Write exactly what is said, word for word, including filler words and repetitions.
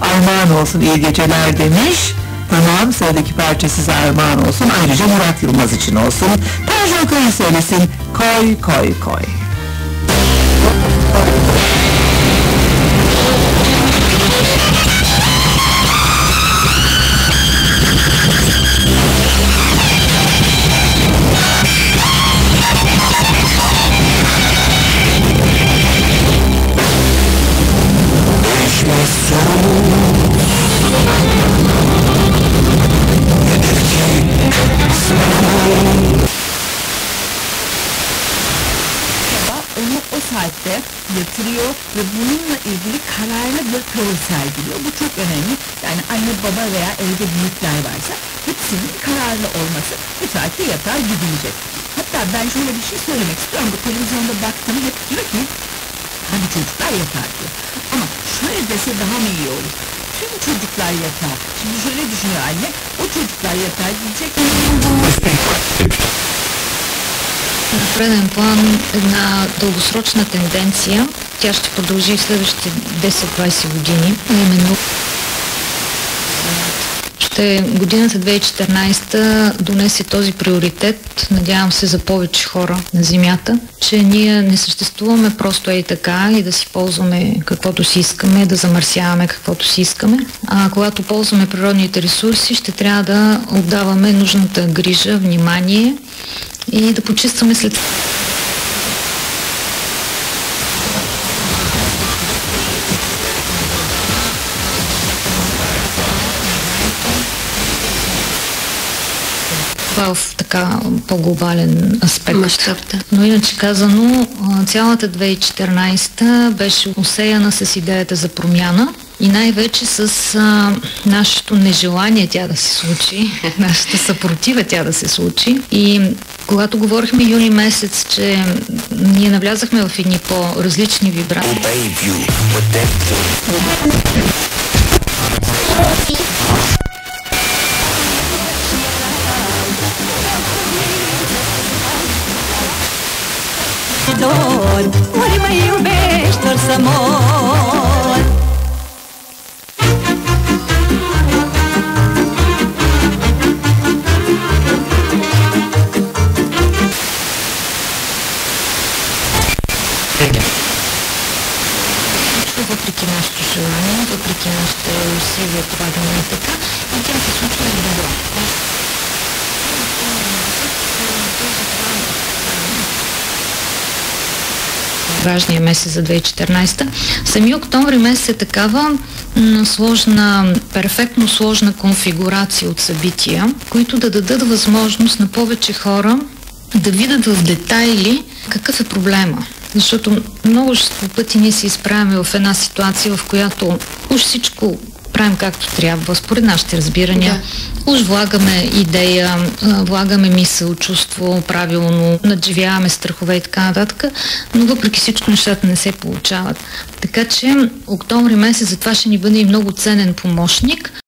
armağan olsun, iyi geceler demiş. Tamam, sıradaki parça size armağan olsun. Ayrıca Murat Yılmaz için olsun. Tanju Okan'ı söylesin. Koy koy koy. Onu o saatte yatırıyor ve bununla ilgili kararlı bir tavır sergiliyor. Bu çok önemli. Yani anne baba veya evde büyükler varsa hepsinin kararlı olması, bu saatte yatağa gidilecek. Hatta ben şöyle bir şey söylemek istiyorum. Bu televizyonda baktım, hep diyor ki hadi çocuklar yatağa diyor. Ama şöyle dese daha mı iyi olur? Tüm çocuklar yatağa. Şimdi şöyle düşünüyor anne, o çocuklar yatağa gidecek. В преден план една дългосрочна тенденция, тя ще продължи в следващите десет-двайсет години, а именно ще годината две хиляди и четиринадесета донесе този приоритет, надявам се, за повече хора на Земята, че ние не съществуваме просто ей така и да си ползваме каквото си искаме, да замърсяваме каквото си искаме, а когато ползваме природните ресурси, ще трябва да отдаваме нужната грижа, внимание и да почистваме след... в така по-глобален аспект. Мащабта. Но иначе казано, цялата две хиляди и четиринадесета беше усеяна с идеята за промяна и най-вече с а, нашето нежелание тя да се случи, нашата съпротива тя да се случи. И когато говорихме юни месец, че ние навлязахме в едни по-различни вибрации. Dor, ori mă iubești, ori să mor. Въпреки нашето желание, въпреки нашите усилия това да не е така, и тя се случва и добро. Важния месец за две хиляди и четиринадесета. Сами октомври месец е такава м, сложна, перфектно сложна конфигурация от събития, които да дадат възможност на повече хора да видят в детайли какъв е проблема. Защото множество пъти ние се изправяме в една ситуация, в която уж всичко правим както трябва, според нашите разбирания. Да. Уж влагаме идея, влагаме мисъл, чувство правилно, надживяваме страхове и така нататък, но въпреки всичко нещата не се получават. Така че октомври месец за това ще ни бъде и много ценен помощник,